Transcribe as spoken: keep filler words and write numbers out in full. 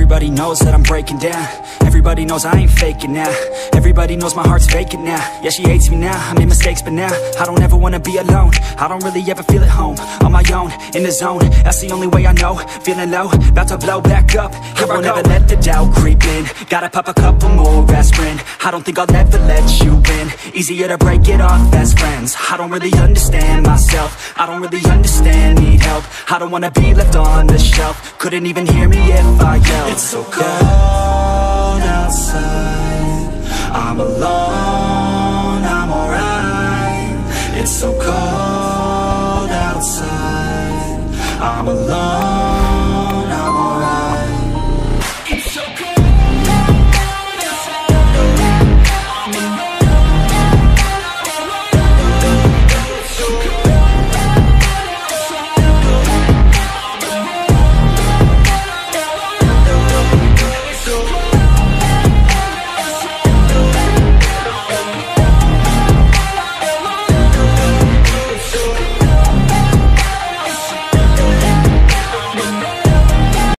Everybody knows that I'm breaking down. Everybody knows I ain't faking now. Everybody knows my heart's vacant now. Yeah, she hates me now, I made mistakes but now I don't ever wanna be alone. I don't really ever feel at home. On my own, in the zone, that's the only way I know. Feeling low, about to blow back up. Here I won't ever let the doubt creep in. Gotta pop a couple more aspirin. I don't think I'll ever let you in. Easier to break it off best friends. I don't really understand myself. I don't really understand, need help. I don't wanna be left on the shelf. Couldn't even hear me if I yelled. It's so cold outside, I'm alone, I'm alright. It's so cold outside, I'm alone.